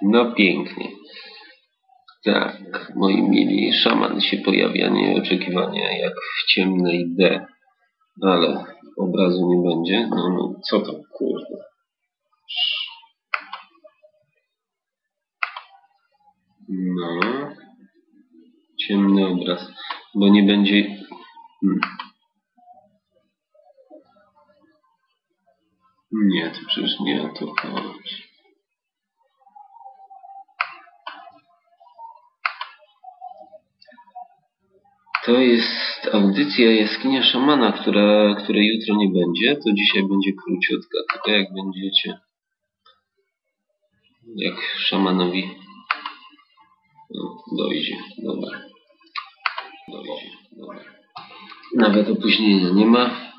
No pięknie. Tak, moi mili, szaman się pojawia nieoczekiwanie jak w ciemnej D. Ale obrazu nie będzie. No, co to kurde. No. Ciemny obraz. Bo nie będzie... Nie, to przecież nie o to chodzi. To jest audycja Jaskinia Szamana, której jutro nie będzie. To dzisiaj będzie króciutka. Tylko jak będziecie... Jak szamanowi dojdzie. Dobra. Nawet opóźnienia nie ma.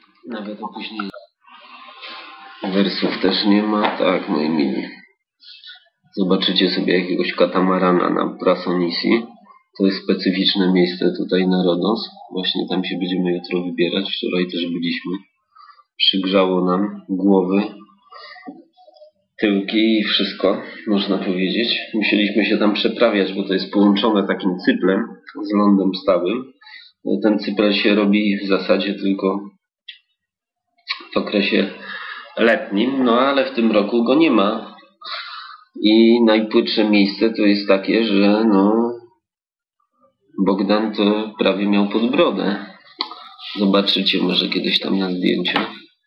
Wersów też nie ma. Tak, moi mili. Zobaczycie sobie jakiegoś katamarana na Prasonisi. To jest specyficzne miejsce tutaj na Rodos. Właśnie tam się będziemy jutro wybierać. Wczoraj też byliśmy. Przygrzało nam głowy, tyłki i wszystko, można powiedzieć. Musieliśmy się tam przeprawiać, bo to jest połączone takim cyplem z lądem stałym. Ten cypel się robi w zasadzie tylko w okresie letnim, no ale w tym roku go nie ma. I najpłytsze miejsce to jest takie, że Bogdan to prawie miał pod brodę. Zobaczycie może kiedyś tam na zdjęciu.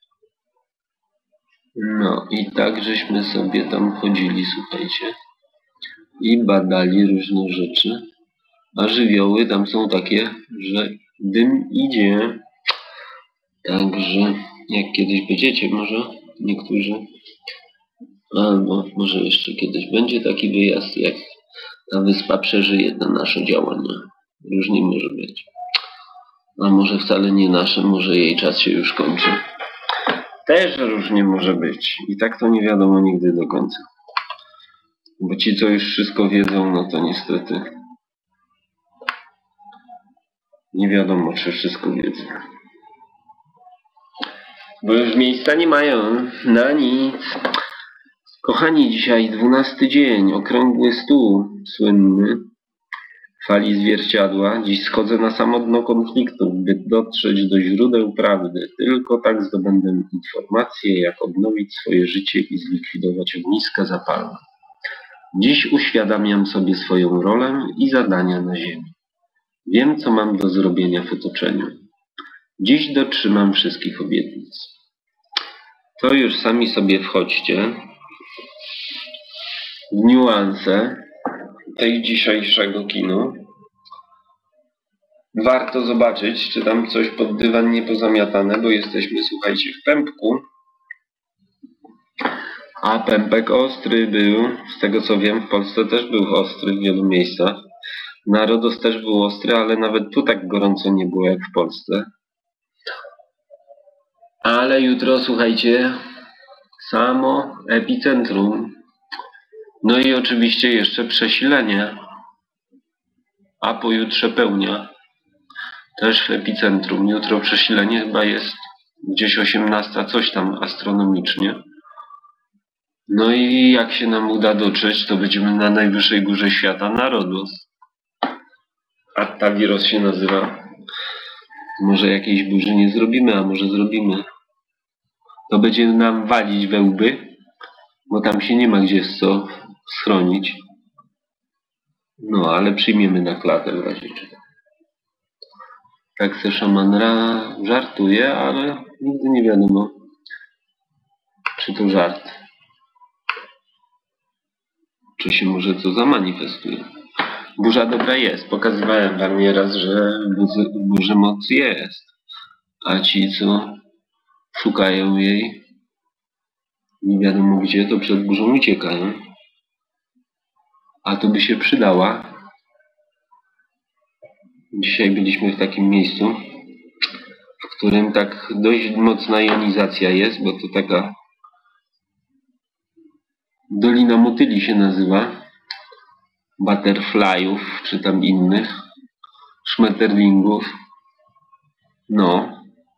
No i tak żeśmy sobie tam chodzili, słuchajcie. I badali różne rzeczy. A żywioły tam są takie, że dym idzie. Także jak kiedyś będziecie może niektórzy, albo może jeszcze kiedyś będzie taki wyjazd, jak ta wyspa przeżyje te nasze działania. Różnie może być. A może wcale nie nasze, może jej czas się już kończy. Też różnie może być. I tak to nie wiadomo nigdy do końca. Bo ci, co już wszystko wiedzą, no to niestety nie wiadomo, czy wszystko wiedzą. Bo już miejsca nie mają na nic. Kochani, dzisiaj 12 dzień, okrągły stół słynny fali zwierciadła. Dziś schodzę na samo dno konfliktu, by dotrzeć do źródeł prawdy. Tylko tak zdobędę informacje, jak odnowić swoje życie i zlikwidować ogniska zapalne. Dziś uświadamiam sobie swoją rolę i zadania na ziemi. Wiem, co mam do zrobienia w otoczeniu. Dziś dotrzymam wszystkich obietnic. To już sami sobie wchodźcie w niuanse tej dzisiejszego kinu. Warto zobaczyć, czy tam coś pod dywan nie pozamiatane, bo jesteśmy, słuchajcie, w pępku. A pępek ostry był, z tego co wiem, w Polsce też był ostry w wielu miejscach. Na Rodos też był ostry, ale nawet tu tak gorąco nie było jak w Polsce. Ale jutro, słuchajcie, samo epicentrum. No i oczywiście jeszcze przesilenie. A pojutrze pełnia. Też w epicentrum. Jutro przesilenie chyba jest gdzieś 18, coś tam astronomicznie. No i jak się nam uda dotrzeć, to będziemy na najwyższej górze świata, na Rodos. Attaviros się nazywa. Może jakiejś burzy nie zrobimy, a może zrobimy. To będzie nam walić we łby, bo tam się nie ma gdzie co schronić. No, ale przyjmiemy na klatę w razie czego. Tak se szaman żartuje, ale nigdy nie wiadomo, czy to żart. Czy się może co zamanifestuje. Burza dobra jest. Pokazywałem wam nieraz, że w burzy moc jest. A ci, co szukają jej, nie wiadomo gdzie, to przed burzą uciekają. A to by się przydała. Dzisiaj byliśmy w takim miejscu, w którym tak dość mocna jonizacja jest, bo to taka Dolina Motyli się nazywa. Butterflyów, czy tam innych. Szmeterlingów. No.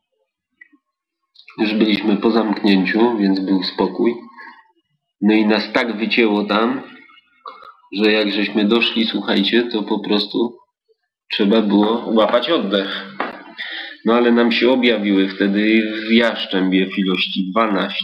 Już byliśmy po zamknięciu, więc był spokój. No i nas tak wycięło tam, że jak żeśmy doszli, słuchajcie, to po prostu trzeba było łapać oddech. No ale nam się objawiły wtedy w jaszczębie w ilości 12.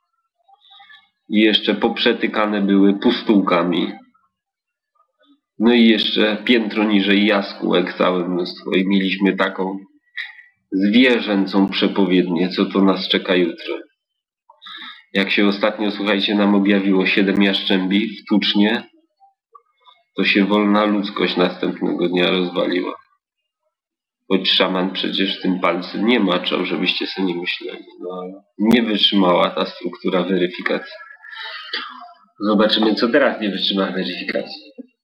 I jeszcze poprzetykane były pustułkami. No i jeszcze piętro niżej jaskółek całe mnóstwo. I mieliśmy taką zwierzęcą przepowiednię, co to nas czeka jutro. Jak się ostatnio, słuchajcie, nam objawiło 7 jaszczębi w Tucznie, to się wolna ludzkość następnego dnia rozwaliła. Choć szaman przecież w tym palcu nie maczał, żebyście sobie nie myśleli. No, ale nie wytrzymała ta struktura weryfikacji. Zobaczymy, co teraz nie wytrzyma weryfikacji.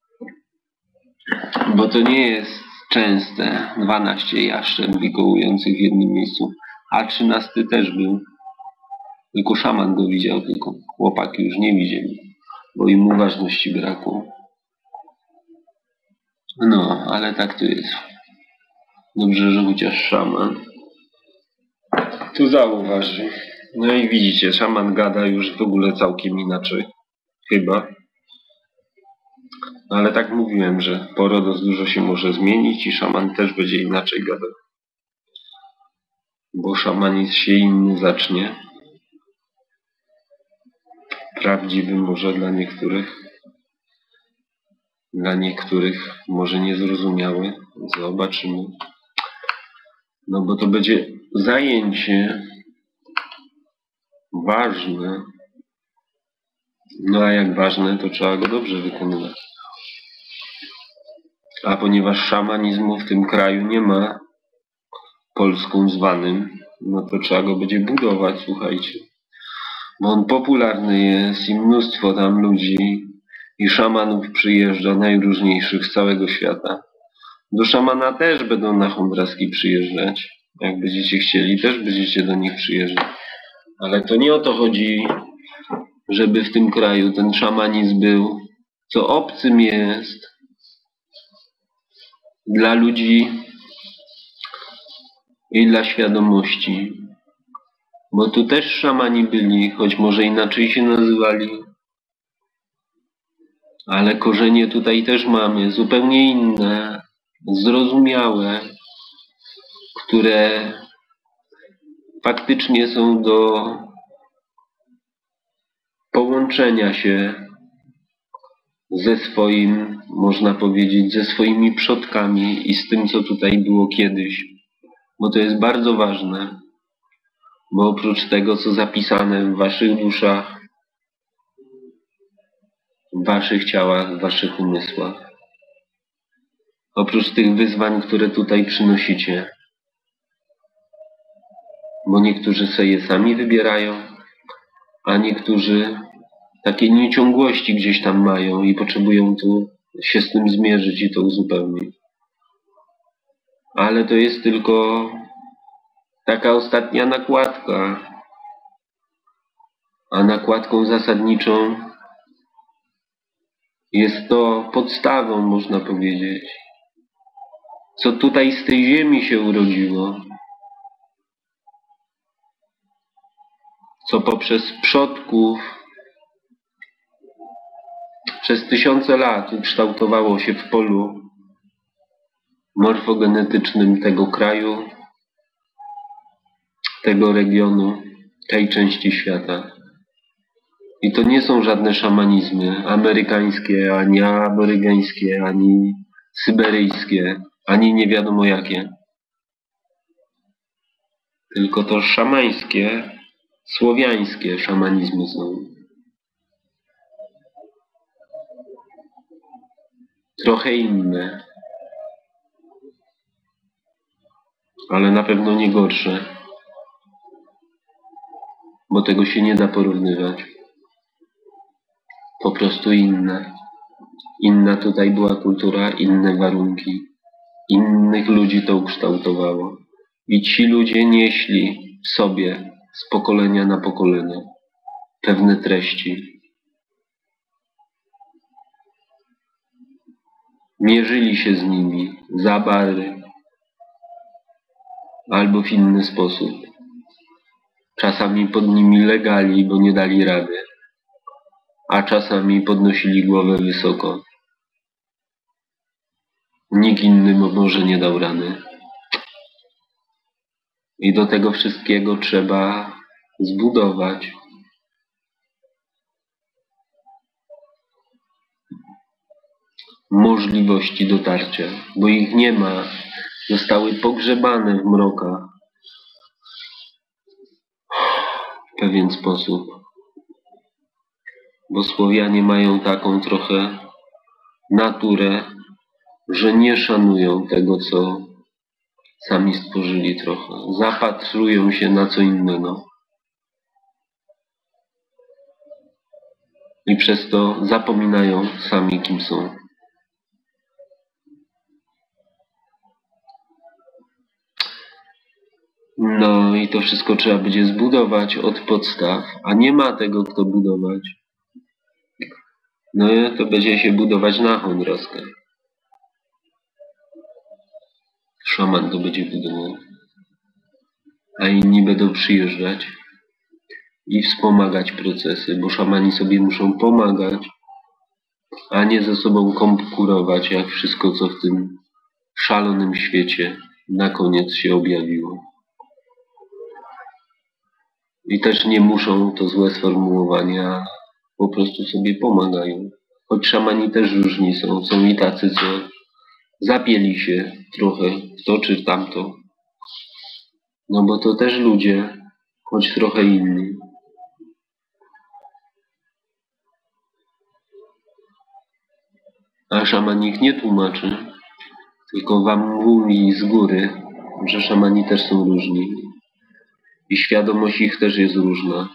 Bo to nie jest częste 12 jaszczębi kołujących w jednym miejscu. A 13 też był. Tylko szaman go widział, tylko chłopaki już nie widzieli, bo im uważności brakło. No, ale tak to jest. Dobrze, że chociaż szaman tu zauważy. No i widzicie, szaman gada już w ogóle całkiem inaczej. Chyba. Ale tak mówiłem, że po RODOS dużo się może zmienić i szaman też będzie inaczej gadał. Bo szamanizm się inny zacznie. Prawdziwy może dla niektórych. Dla niektórych może niezrozumiały. Zobaczymy. No bo to będzie zajęcie ważne. No a jak ważne, to trzeba go dobrze wykonywać. A ponieważ szamanizmu w tym kraju nie ma Polską zwanym, no to trzeba go będzie budować, słuchajcie. Bo on popularny jest i mnóstwo tam ludzi i szamanów przyjeżdża najróżniejszych z całego świata. Do szamana też będą na Chondraski przyjeżdżać. Jak będziecie chcieli, też będziecie do nich przyjeżdżać. Ale to nie o to chodzi, żeby w tym kraju ten szamanizm był, co obcym jest dla ludzi i dla świadomości. Bo tu też szamani byli, choć może inaczej się nazywali. Ale korzenie tutaj też mamy, zupełnie inne, zrozumiałe, które faktycznie są do połączenia się ze swoim, można powiedzieć, ze swoimi przodkami i z tym, co tutaj było kiedyś. Bo to jest bardzo ważne. Bo oprócz tego, co zapisane w waszych duszach, w waszych ciałach, w waszych umysłach, oprócz tych wyzwań, które tutaj przynosicie, bo niektórzy sobie je sami wybierają, a niektórzy takie nieciągłości gdzieś tam mają i potrzebują tu się z tym zmierzyć i to uzupełnić. Ale to jest tylko taka ostatnia nakładka, a nakładką zasadniczą jest to podstawą, można powiedzieć, co tutaj z tej ziemi się urodziło, co poprzez przodków przez tysiące lat ukształtowało się w polu morfogenetycznym tego kraju, tego regionu, tej części świata. I to nie są żadne szamanizmy amerykańskie, ani aborygeńskie, ani syberyjskie, ani nie wiadomo jakie. Tylko to szamańskie, słowiańskie szamanizmy są. Trochę inne, ale na pewno nie gorsze, bo tego się nie da porównywać. Po prostu inne. Inna tutaj była kultura, inne warunki. Innych ludzi to ukształtowało. I ci ludzie nieśli w sobie z pokolenia na pokolenie pewne treści. Mierzyli się z nimi za bary albo w inny sposób. Czasami pod nimi legali, bo nie dali rady, a czasami podnosili głowę wysoko Nikt inny może nie dał rady. I do tego wszystkiego trzeba zbudować możliwości dotarcia, bo ich nie ma. Zostały pogrzebane w mrokach w pewien sposób. Bo Słowianie mają taką trochę naturę, że nie szanują tego, co sami stworzyli trochę. Zapatrują się na co innego. I przez to zapominają sami, kim są. No i to wszystko trzeba będzie zbudować od podstaw, a nie ma tego, kto budować. No i to będzie się budować na Hondraskę. Szaman to będzie budował. A inni będą przyjeżdżać i wspomagać procesy, bo szamani sobie muszą pomagać, a nie ze sobą konkurować, jak wszystko, co w tym szalonym świecie na koniec się objawiło. I też nie muszą, to złe sformułowania, po prostu sobie pomagają. Choć szamani też różni są. Są i tacy, co zapieli się trochę w to czy tamto. No bo to też ludzie, choć trochę inni. A szaman ich nie tłumaczy, tylko wam mówi z góry, że szamani też są różni. I świadomość ich też jest różna.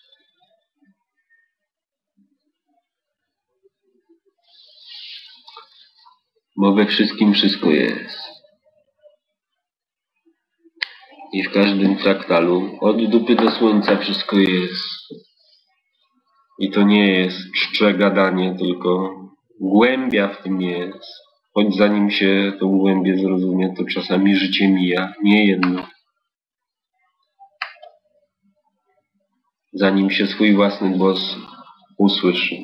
Bo we wszystkim wszystko jest. I w każdym fraktalu od dupy do słońca wszystko jest. I to nie jest czcze gadanie, tylko głębia w tym jest. Choć zanim się tą głębię zrozumie, to czasami życie mija, nie jedno. Zanim się swój własny głos usłyszy.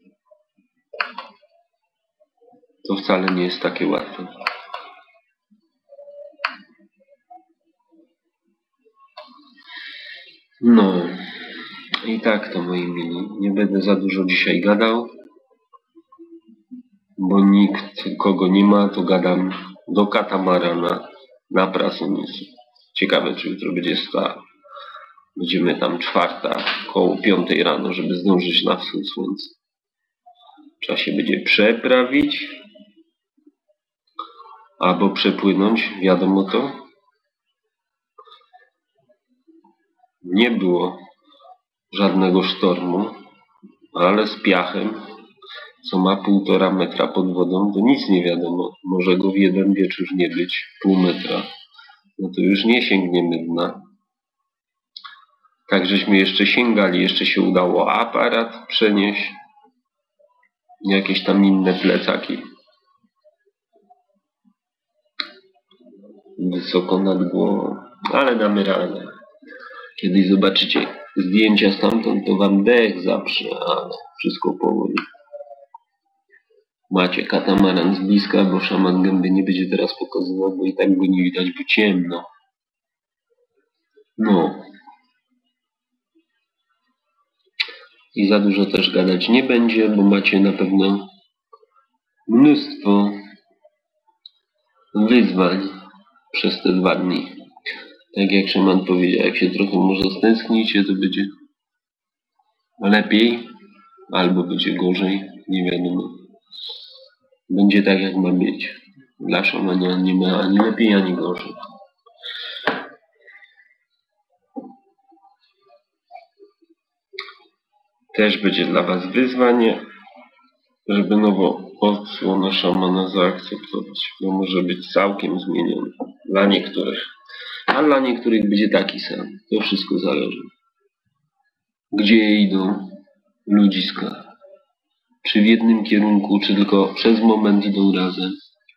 To wcale nie jest takie łatwe. No i tak to, moi mili. Nie będę za dużo dzisiaj gadał, bo nikt, kogo nie ma, to gadam do katamarana na Prasonisy. Ciekawe, czy jutro będzie stał. Będziemy tam 4, koło 5 rano, żeby zdążyć na wschód słońca. Trzeba się będzie przeprawić albo przepłynąć, wiadomo to. Nie było żadnego sztormu, ale z piachem, co ma 1,5 metra pod wodą, to nic nie wiadomo. Może go w jeden wieczór nie być, 0,5 metra. No to już nie sięgniemy dna. Tak żeśmy jeszcze sięgali, jeszcze się udało aparat przenieść, jakieś tam inne plecaki. Wysoko nad głową, ale damy radę. Kiedyś zobaczycie zdjęcia stamtąd, to wam dech zaprze, ale wszystko powoli. Macie katamaran z bliska, bo szaman gęby nie będzie teraz pokazywał, bo i tak go nie widać, bo ciemno. No. I za dużo też gadać nie będzie, bo macie na pewno mnóstwo wyzwań przez te 2 dni. Tak jak szaman powiedział, jak się trochę może stęsknicie, to będzie lepiej, albo będzie gorzej, nie wiadomo. Będzie tak, jak ma być. Dla szamania nie ma ani lepiej, ani gorzej. Też będzie dla was wyzwanie, żeby nowo odsłonę szamana zaakceptować, bo może być całkiem zmieniony. Dla niektórych. A dla niektórych będzie taki sam. To wszystko zależy. Gdzie idą ludziska? Czy w jednym kierunku, czy tylko przez moment idą razem?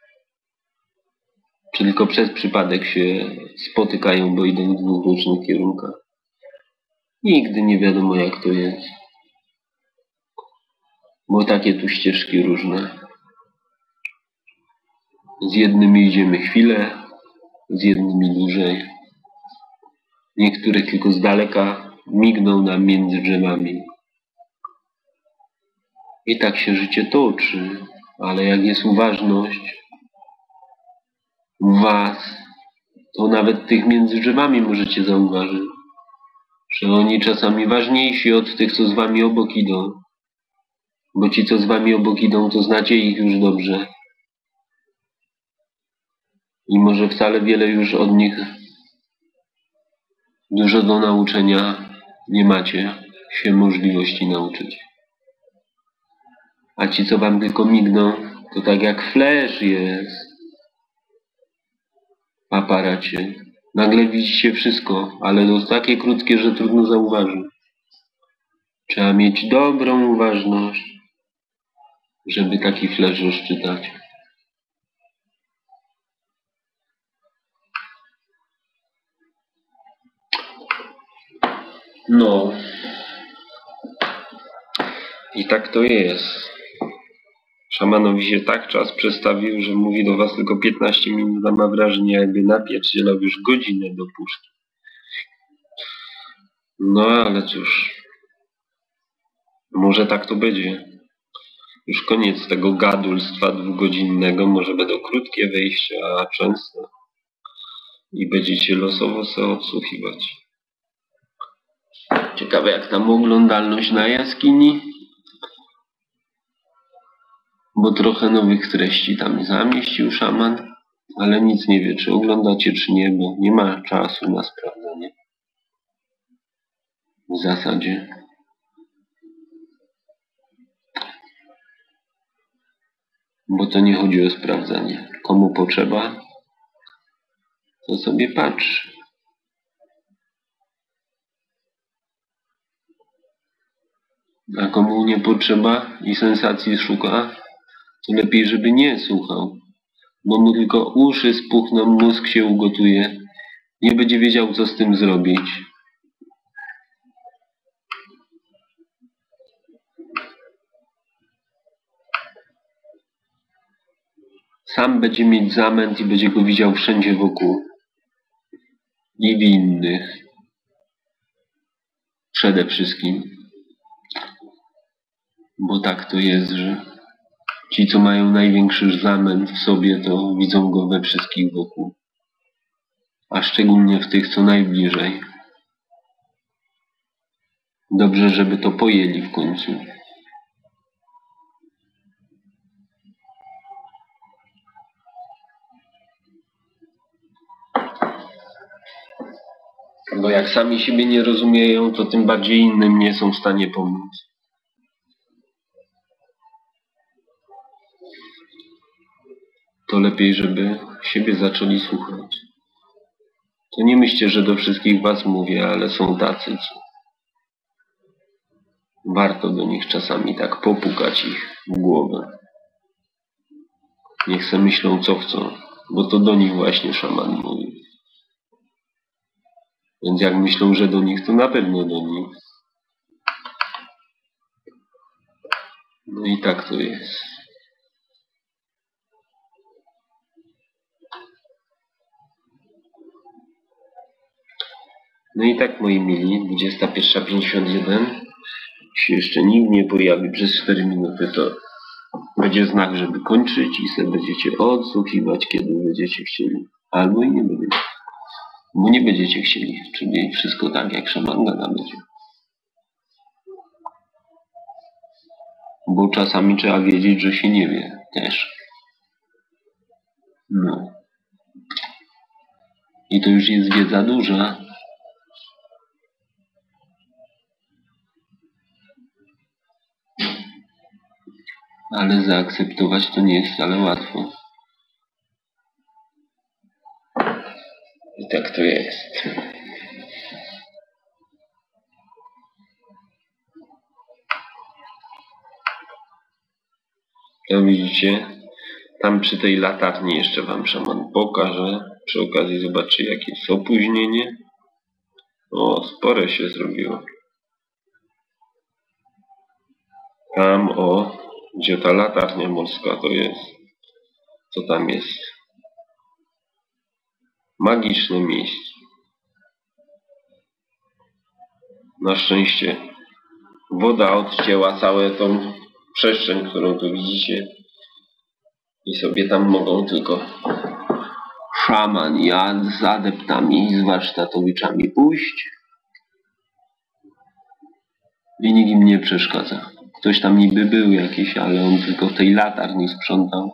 Czy tylko przez przypadek się spotykają, bo idą w 2 różnych kierunkach? Nigdy nie wiadomo, jak to jest. Bo takie tu ścieżki różne. Z jednymi idziemy chwilę, z jednymi dłużej. Niektóre tylko z daleka migną nam między drzewami. I tak się życie toczy, ale jak jest uważność w was, to nawet tych między drzewami możecie zauważyć, że oni czasami ważniejsi od tych, co z wami obok idą. Bo ci, co z wami obok idą, to znacie ich już dobrze. I może wcale wiele już od nich dużo do nauczenia nie macie się możliwości nauczyć. A ci, co wam tylko migną, to tak jak flash jest w aparacie. Nagle widzicie wszystko, ale to jest takie krótkie, że trudno zauważyć. Trzeba mieć dobrą uważność, żeby taki flash rozczytać. No. I tak to jest. Szamanowi się tak czas przestawił, że mówi do was tylko 15 minut, a ma wrażenie, jakby napierdzielał już godzinę do puszki. No ale cóż. Może tak to będzie. Już koniec tego gadulstwa dwugodzinnego. Może będą krótkie wejścia, a często. I będziecie losowo sobie odsłuchiwać. Ciekawe jak tam oglądalność na jaskini. Bo trochę nowych treści tam zamieścił szaman. Ale nic nie wie, czy oglądacie, czy nie, bo nie ma czasu na sprawdzenie. W zasadzie. Bo to nie chodzi o sprawdzanie. Komu potrzeba, to sobie patrzy. A komu nie potrzeba i sensacji szuka, to lepiej, żeby nie słuchał. Bo mu tylko uszy spuchną, mózg się ugotuje. Nie będzie wiedział, co z tym zrobić. Sam będzie mieć zamęt i będzie go widział wszędzie wokół. I w innych. Przede wszystkim. Bo tak to jest, że ci, co mają największy zamęt w sobie, to widzą go we wszystkich wokół. A szczególnie w tych, co najbliżej. Dobrze, żeby to pojęli w końcu. Bo jak sami siebie nie rozumieją, to tym bardziej innym nie są w stanie pomóc. To lepiej, żeby siebie zaczęli słuchać. To nie myślcie, że do wszystkich was mówię, ale są tacy, co warto do nich czasami tak popukać ich w głowę. Niech se myślą, co chcą, bo to do nich właśnie szaman mówi. Więc jak myślą, że do nich, to na pewno do nich. No i tak to jest. No i tak, moi mili, 21:51. Jeśli jeszcze nikt nie pojawi przez 4 minuty, to będzie znak, żeby kończyć i sobie będziecie odsłuchiwać, kiedy będziecie chcieli. Albo i nie będziecie. Bo nie będziecie chcieli, czyli wszystko tak, jak szaman gada będzie. Bo czasami trzeba wiedzieć, że się nie wie też. No. I to już jest wiedza duża. Ale zaakceptować to nie jest wcale łatwo. I tak to jest. To widzicie, tam przy tej latarni jeszcze wam szaman pokaże. Przy okazji zobaczy, jakie jest opóźnienie. O, spore się zrobiło. Tam, o, gdzie ta latarnia morska to jest. Co tam jest? Magiczne miejsce. Na szczęście woda odcięła całą tą przestrzeń, którą tu widzicie. I sobie tam mogą tylko szaman i z adeptami, z warsztatowiczami pójść. I nikt im nie przeszkadza. Ktoś tam niby był jakiś, ale on tylko w tej latarni sprzątał.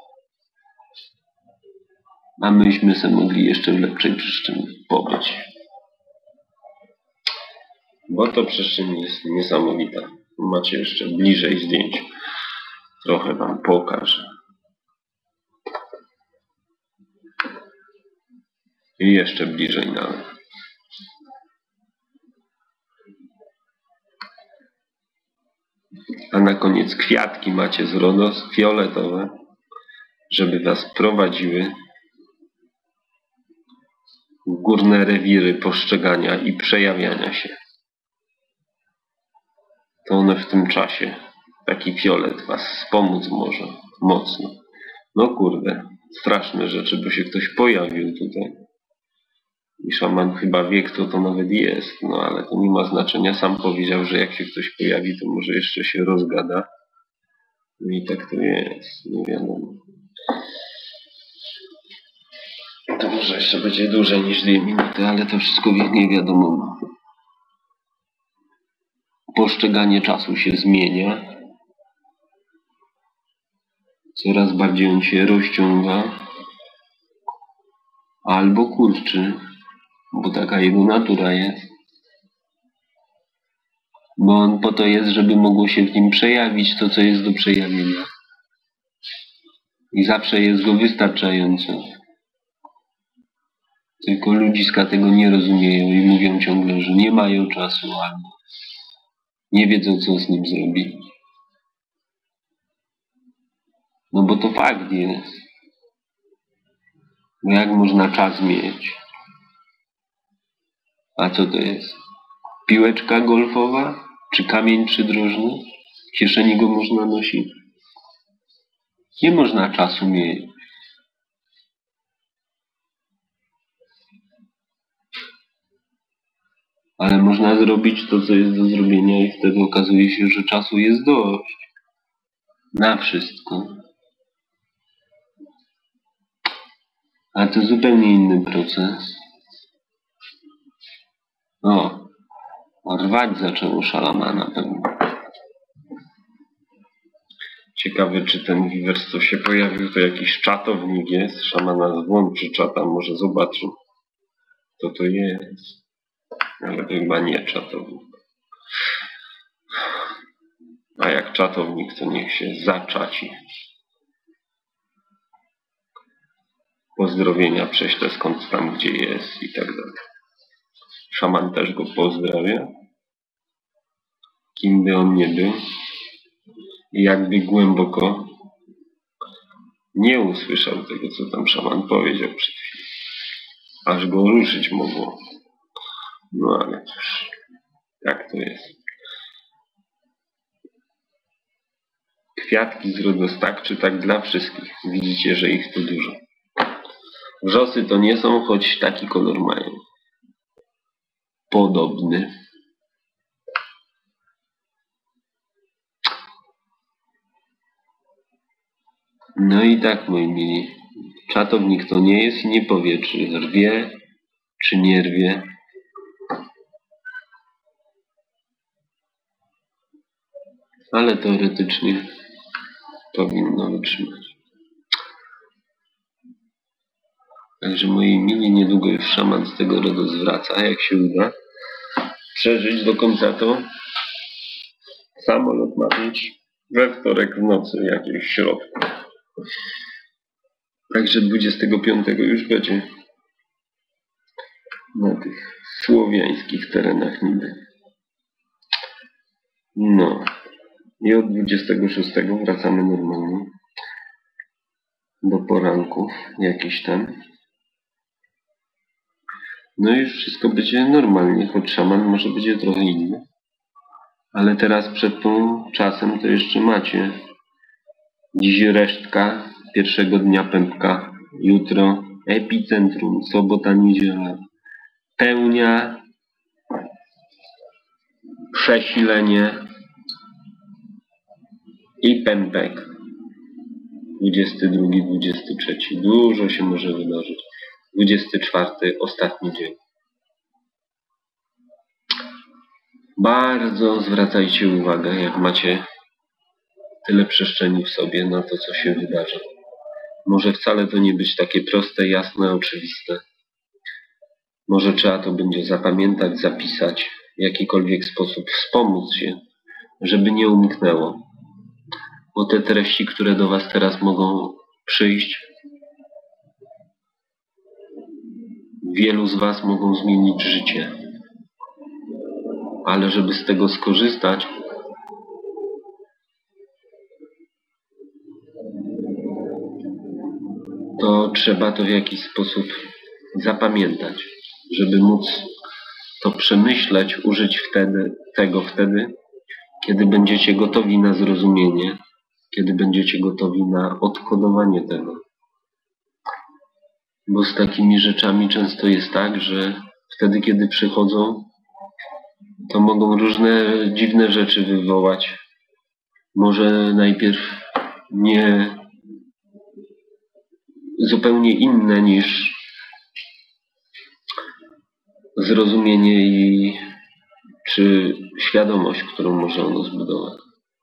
A myśmy sobie mogli jeszcze w lepszej przestrzeni pobyć. Bo to przestrzeń jest niesamowita. Macie jeszcze bliżej zdjęć. Trochę wam pokażę. I jeszcze bliżej nawet. A na koniec kwiatki macie z RODOS fioletowe, żeby was prowadziły w górne rewiry postrzegania i przejawiania się. To one w tym czasie, taki fiolet was wspomóc może mocno. No kurde, straszne rzeczy, bo się ktoś pojawił tutaj. I szaman chyba wie, kto to nawet jest, no ale to nie ma znaczenia. Sam powiedział, że jak się ktoś pojawi, to może jeszcze się rozgada. No i tak to jest, nie wiadomo. To może jeszcze będzie dłużej niż 2 minuty, ale to wszystko nie wiadomo. Postrzeganie czasu się zmienia. Coraz bardziej on się rozciąga. Albo kurczy, bo taka jego natura jest. Bo on po to jest, żeby mogło się w nim przejawić to, co jest do przejawienia. I zawsze jest go wystarczająco. Tylko ludziska tego nie rozumieją i mówią ciągle, że nie mają czasu albo nie wiedzą, co z nim zrobić. No bo to fakt jest. No jak można czas mieć? A co to jest? Piłeczka golfowa? Czy kamień przydrożny? W kieszeni go można nosić? Nie można czasu mieć. Ale można zrobić to, co jest do zrobienia i wtedy okazuje się, że czasu jest dość. Na wszystko. A to zupełnie inny proces. O, rwać zaczęło szalamana pewnie. Ciekawe, czy ten wiwers, co się pojawił, to jakiś czatownik jest. Szamana włączy czata, może zobaczy, co to jest. Ale to chyba nie czatownik. A jak czatownik, to niech się zaczaci. Pozdrowienia prześlę skąd tam, gdzie jest i tak dalej. Szaman też go pozdrawia. Kim by on nie był. I jakby głęboko nie usłyszał tego, co tam szaman powiedział przed chwilą. Aż go ruszyć mogło. No ale cóż, jak to jest. Kwiatki z RODOS tak czy tak dla wszystkich. Widzicie, że ich tu dużo. Wrzosy to nie są, choć taki kolor mają. Podobny. No i tak, moi mili. Czatownik to nie jest i nie powie, czy rwie, czy nie rwie. Ale teoretycznie powinno wytrzymać. Także moi mili, niedługo już szaman z tego RODOS wraca, jak się uda. Przeżyć do końca to. Samolot ma być we wtorek w nocy, jakiejś w środku. Także 25 już będzie na tych słowiańskich terenach niby. No. I od 26 wracamy normalnie. Do poranków jakiś tam. No i już wszystko będzie normalnie, choć szaman może będzie trochę inny. Ale teraz przed tą czasem to jeszcze macie. Dziś resztka pierwszego dnia pępka. Jutro epicentrum, sobota, niedziela, pełnia, przesilenie i pępek. 22, 23. Dużo się może wydarzyć. 24. Ostatni dzień. Bardzo zwracajcie uwagę, jak macie tyle przestrzeni w sobie na to, co się wydarzy. Może wcale to nie być takie proste, jasne, oczywiste. Może trzeba to będzie zapamiętać, zapisać, w jakikolwiek sposób wspomóc się, żeby nie umknęło. Bo te treści, które do Was teraz mogą przyjść, wielu z Was mogą zmienić życie. Ale żeby z tego skorzystać, to trzeba to w jakiś sposób zapamiętać, żeby móc to przemyśleć, użyć wtedy, kiedy będziecie gotowi na zrozumienie, kiedy będziecie gotowi na odkodowanie tego. Bo z takimi rzeczami często jest tak, że wtedy, kiedy przychodzą, to mogą różne dziwne rzeczy wywołać. Może najpierw nie zupełnie inne niż zrozumienie czy świadomość, którą może ono zbudować.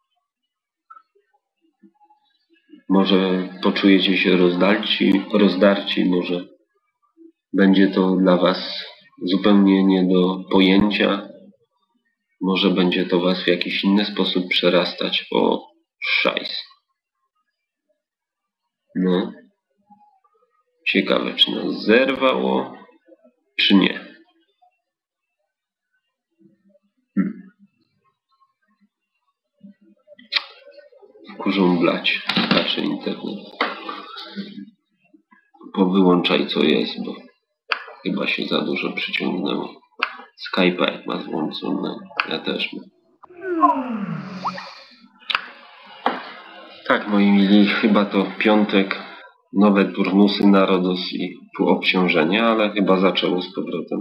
Może poczujecie się rozdarci, może będzie to dla Was zupełnie nie do pojęcia, może będzie to Was w jakiś inny sposób przerastać. O, szajs. No. Ciekawe, czy nas zerwało, czy nie. Wkurzą blać, skacze internet. Powyłączaj co jest, bo chyba się za dużo przyciągnęło. Skype'a jak ma włączone, ja też mam. Tak, moi mili, chyba to piątek, nowe turnusy na RODOS i półobciążenie, ale chyba zaczęło z powrotem.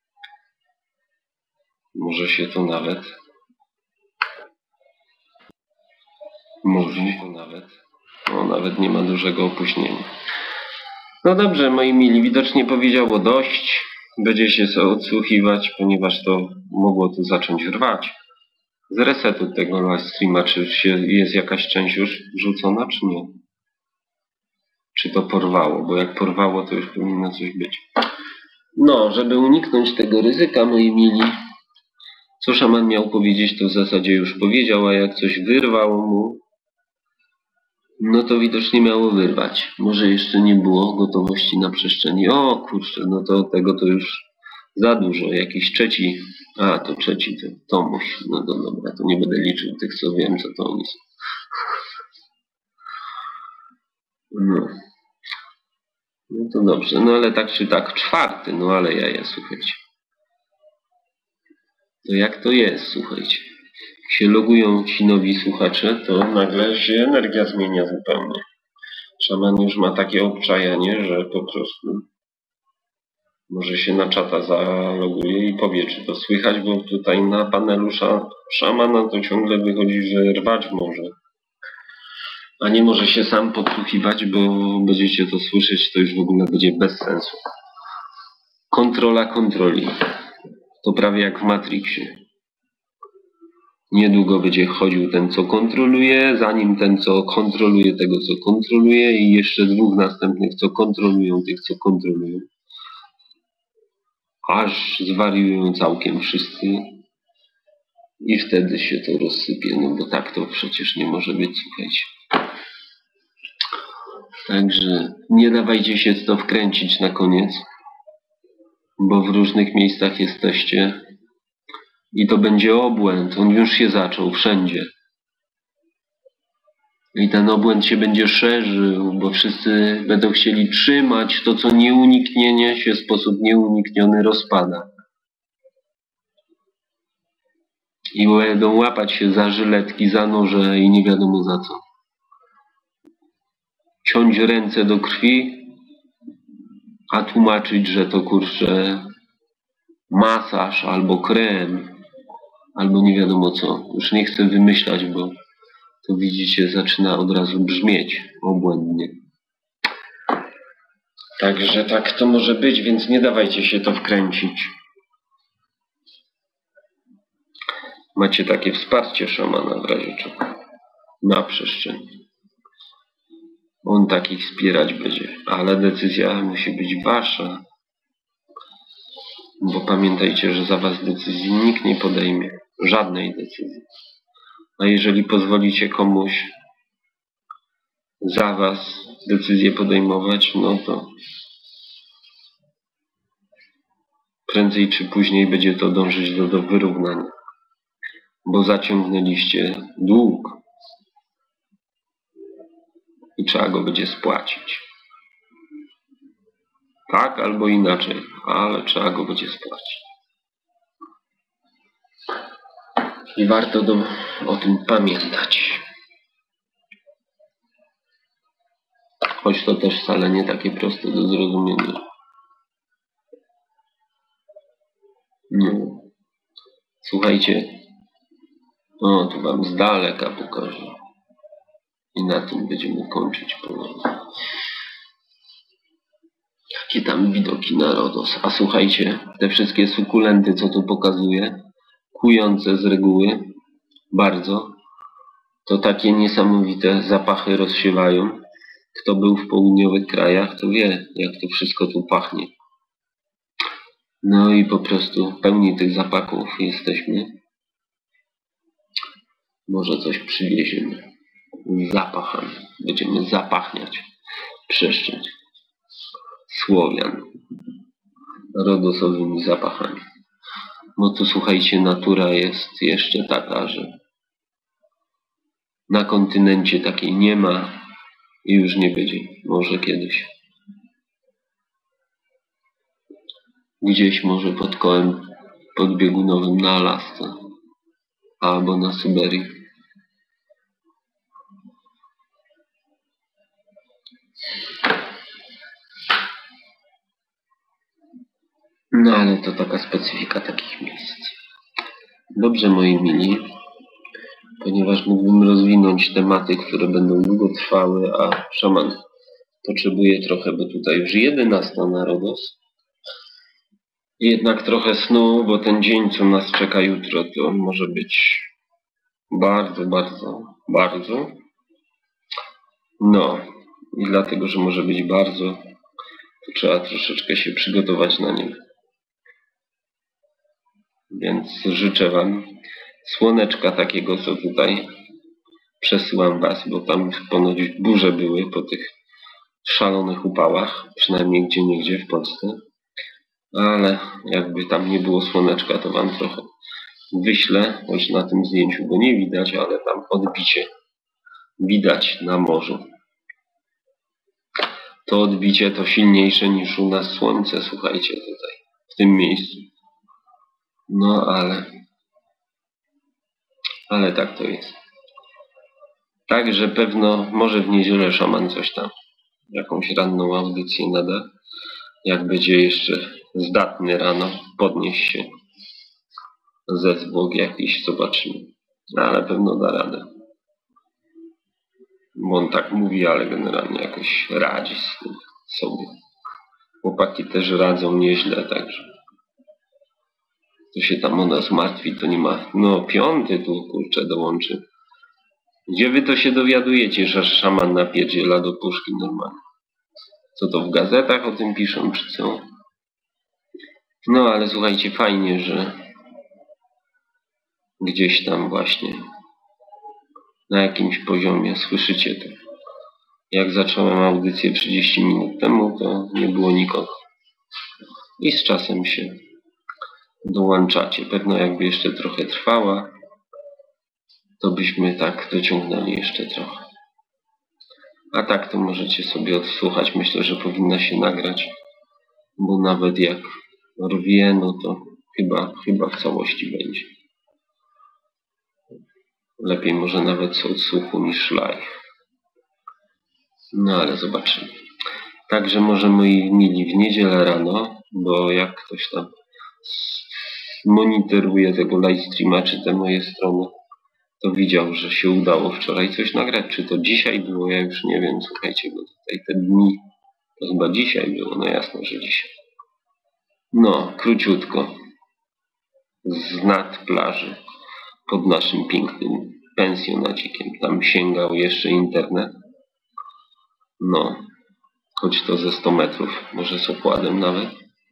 Może się to nawet... nawet nie ma dużego opóźnienia. No dobrze, moi mili, widocznie powiedziało dość. Będzie się sobie odsłuchiwać, ponieważ to mogło tu zacząć rwać. Z resetu tego live streama, czy jest jakaś część już wrzucona, czy nie? Czy to porwało? Bo jak porwało, to już powinno coś być. No, żeby uniknąć tego ryzyka, moi mili, co szaman miał powiedzieć, to w zasadzie już powiedział, a jak coś wyrwało mu, no to widocznie miało wyrwać. Może jeszcze nie było gotowości na przestrzeni. O kurczę, no to tego to już za dużo. Jakiś trzeci, to trzeci, to Tomuś. No to dobra, to nie będę liczył tych, co wiem, co to oni są. No to dobrze, no ale tak czy tak, czwarty, no ale jaja, słuchajcie. To jak to jest, słuchajcie. Jak się logują ci nowi słuchacze, to nagle się energia zmienia zupełnie. Szaman już ma takie obczajanie, że po prostu może się na czata zaloguje i powie, czy to słychać, bo tutaj na panelu szamana to ciągle wychodzi, że rwać może. A nie może się sam podsłuchiwać, bo będziecie to słyszeć, to już w ogóle będzie bez sensu. Kontrola kontroli. To prawie jak w Matrixie. Niedługo będzie chodził ten, co kontroluje, zanim ten, co kontroluje tego, co kontroluje i jeszcze dwóch następnych, co kontrolują tych, co kontrolują. Aż zwariują całkiem wszyscy i wtedy się to rozsypie, no bo tak to przecież nie może być, słuchajcie. Także nie dawajcie się w to wkręcić na koniec, bo w różnych miejscach jesteście i to będzie obłęd, on już się zaczął wszędzie. I ten obłęd się będzie szerzył, bo wszyscy będą chcieli trzymać to, co nieuniknienie się w sposób nieunikniony rozpada. I będą łapać się za żyletki, za noże i nie wiadomo za co. Ciąć ręce do krwi A tłumaczyć, że to kurczę masaż albo krem, albo nie wiadomo co. Już nie chcę wymyślać, bo to widzicie zaczyna od razu brzmieć obłędnie. Także tak to może być, więc nie dawajcie się to wkręcić. Macie takie wsparcie szamana w razie czego. Na przestrzeni. On takich wspierać będzie, ale decyzja musi być wasza. Bo pamiętajcie, że za was decyzji nikt nie podejmie. Żadnej decyzji. A jeżeli pozwolicie komuś za was decyzję podejmować, no to prędzej czy później będzie to dążyć do wyrównania. Bo zaciągnęliście dług i trzeba go będzie spłacić. Tak albo inaczej, ale trzeba go będzie spłacić. I warto o tym pamiętać. Choć to też wcale nie takie proste do zrozumienia. No. Słuchajcie, o, tu wam z daleka pokażę. I na tym będziemy kończyć powoli. Jakie tam widoki na Rodos. A słuchajcie, te wszystkie sukulenty, co tu pokazuję, kujące z reguły, bardzo, to takie niesamowite zapachy rozsiewają. Kto był w południowych krajach, to wie, jak to wszystko tu pachnie. No i po prostu pełni tych zapachów jesteśmy. Może coś przywieziemy. Z zapachami. Będziemy zapachniać przestrzeń Słowian rodosowymi zapachami. No to słuchajcie, natura jest jeszcze taka, że na kontynencie takiej nie ma i już nie będzie. Może kiedyś. Gdzieś może pod kołem podbiegunowym na Alasce albo na Syberii. No ale to taka specyfika takich miejsc. Dobrze, moi mili, ponieważ mógłbym rozwinąć tematy, które będą długotrwałe, a szaman potrzebuje trochę, bo tutaj już 11 na Rodos. Jednak trochę snu, bo ten dzień, co nas czeka jutro, to może być bardzo, bardzo, bardzo. No, i dlatego, że może być bardzo, to trzeba troszeczkę się przygotować na nie. Więc życzę wam słoneczka takiego, co tutaj przesyłam was, bo tam ponoć burze były po tych szalonych upałach, przynajmniej gdzieniegdzie w Polsce. Ale jakby tam nie było słoneczka, to wam trochę wyślę, choć na tym zdjęciu go nie widać, ale tam odbicie widać na morzu. To odbicie to silniejsze niż u nas słońce, słuchajcie, tutaj, w tym miejscu. No ale tak to jest. Także pewno może w niedzielę szaman coś tam, jakąś ranną audycję nada. Jak będzie jeszcze zdatny rano, podnieść się ze zwłok jakiś, zobaczymy. Ale pewno da radę. Bo on tak mówi, ale generalnie jakoś radzi z tym sobie. Chłopaki też radzą nieźle, także to się tam o nas martwi, to nie ma. No 5 tu kurczę dołączy. Gdzie wy to się dowiadujecie, że szaman napierdziela do puszki normalnie? Co to w gazetach o tym piszą, czy co? No ale słuchajcie, fajnie, że gdzieś tam właśnie na jakimś poziomie słyszycie to. Jak zacząłem audycję 30 minut temu, to nie było nikogo. I z czasem się dołączacie. Pewno jakby jeszcze trochę trwała, to byśmy tak dociągnęli jeszcze trochę. A tak to możecie sobie odsłuchać. Myślę, że powinna się nagrać, bo nawet jak rwie, no to chyba w całości będzie. Lepiej może nawet z odsłuchu niż live. No ale zobaczymy. Także może moi mili w niedzielę rano, bo jak ktoś tam monitoruje tego livestreama, czy te moje strony, to widział, że się udało wczoraj coś nagrać. Czy to dzisiaj było? Ja już nie wiem. Słuchajcie, bo tutaj te dni to chyba dzisiaj było. No jasno, że dzisiaj. No, króciutko. Z nad plaży pod naszym pięknym pensjonacikiem. Tam sięgał jeszcze internet. No, choć to ze 100 metrów, może z okładem nawet.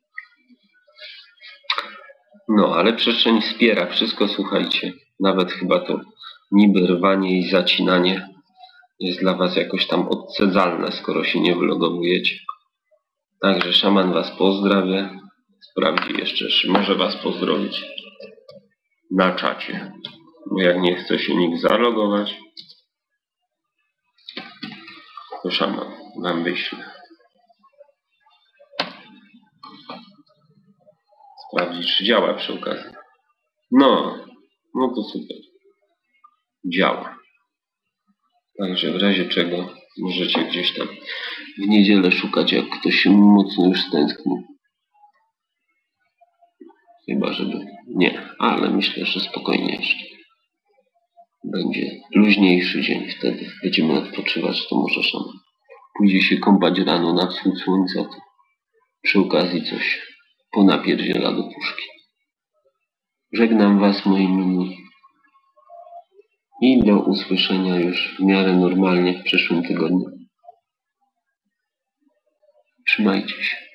No, ale przestrzeń wspiera wszystko, słuchajcie. Nawet chyba to niby rwanie i zacinanie jest dla was jakoś tam odcedzalne, skoro się nie wylogowujecie. Także szaman was pozdrawia. Sprawdzi jeszcze, czy może was pozdrowić na czacie. Bo jak nie chce się nikt zalogować, to szaman wam wyśle. Sprawdzić, czy działa przy okazji. No to super. Działa. Także w razie czego możecie gdzieś tam w niedzielę szukać, jak ktoś się mocno już stęsknił. Chyba, żeby... Nie, ale myślę, że spokojnie jeszcze. Będzie luźniejszy dzień wtedy. Będziemy odpoczywać, to może szaman pójdzie się kąpać rano na wschód słońca, to przy okazji coś ponapierdziela do puszki. Żegnam was, moi mili. I do usłyszenia już w miarę normalnie w przyszłym tygodniu. Trzymajcie się.